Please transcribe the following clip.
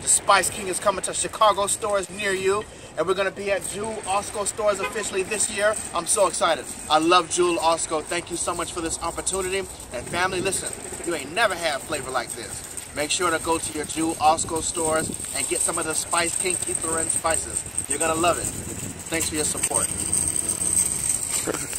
Spice King is coming to Chicago stores near you. And we're going to be at Jewel Osco Stores officially this year. I'm so excited. I love Jewel Osco. Thank you so much for this opportunity. And family, listen, you ain't never had flavor like this. Make sure to go to your Jewel Osco stores and get some of the Spice King Lorren spices. You're going to love it. Thanks for your support.